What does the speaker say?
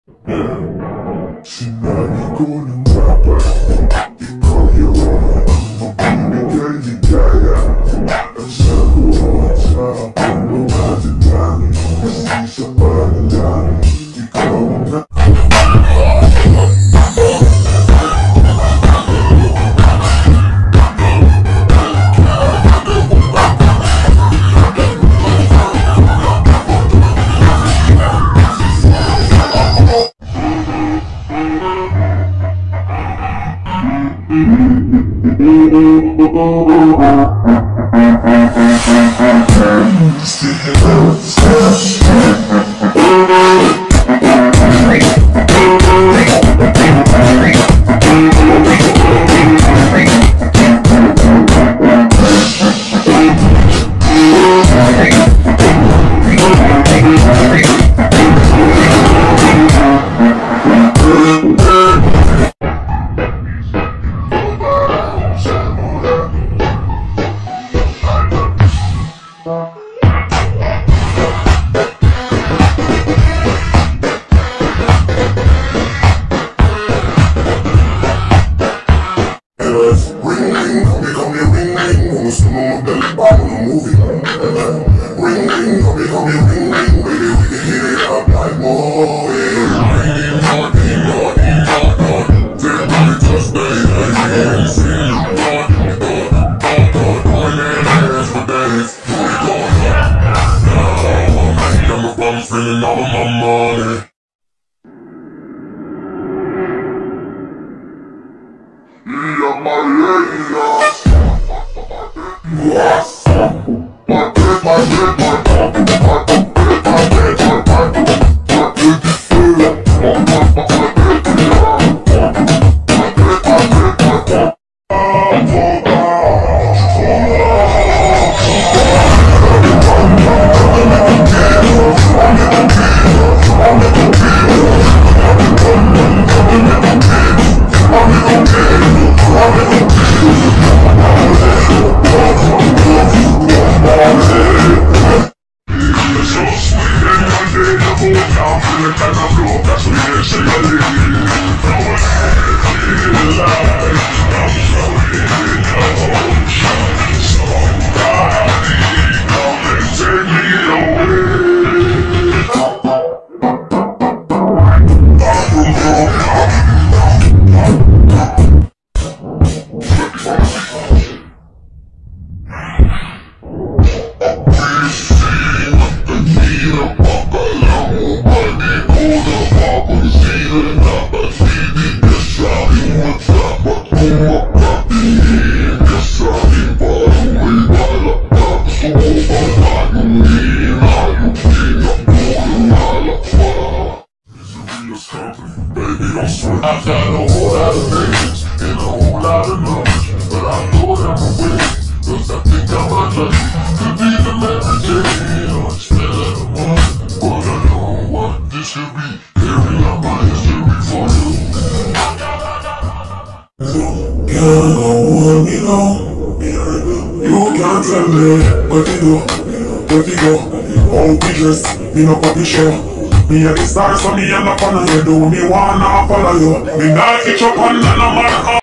Sinabi ko ng dapat ikaw yun magbibigay ligaya. Ang sagot sa aking mga dinami kasi sa panalangin ikaw na spending all of my money. Yeah, my lady, yes. My I've got a whole lot of things and a whole lot of knowledge, but I know that I'm winning, cause I think I'm unlucky to be the legendary. I'm spending the money, but I know what this could be. Carry out my history for you. Girl, don't want me long. You can't tell me what you go. All pictures in a puppy show. Me a the stars, so me a not follow you. Do me wanna follow you. Me not itch up on none of my